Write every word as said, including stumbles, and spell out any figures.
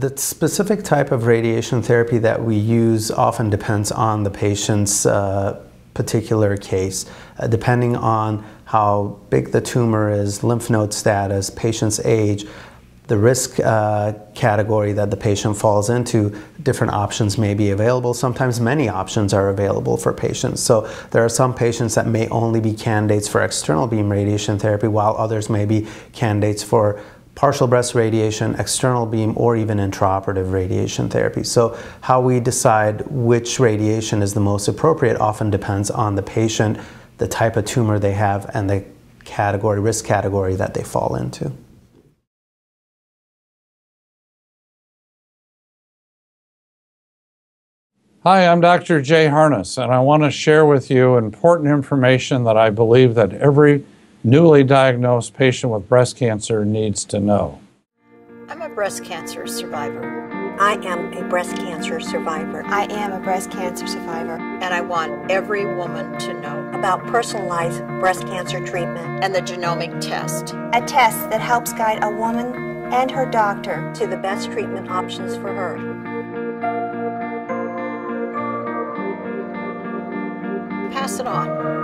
The specific type of radiation therapy that we use often depends on the patient's uh, particular case, uh, depending on how big the tumor is, lymph node status, patient's age, the risk uh, category that the patient falls into. Different options may be available. Sometimes many options are available for patients. So there are some patients that may only be candidates for external beam radiation therapy, while others may be candidates for partial breast radiation, external beam, or even intraoperative radiation therapy. So how we decide which radiation is the most appropriate often depends on the patient, the type of tumor they have, and the category, risk category that they fall into. Hi, I'm Doctor Jay Harness, and I want to share with you important information that I believe that every newly diagnosed patient with breast cancer needs to know. I'm a breast cancer survivor. I am a breast cancer survivor. I am a breast cancer survivor. And I want every woman to know about personalized breast cancer treatment and the genomic test. A test that helps guide a woman and her doctor to the best treatment options for her. Pass it on.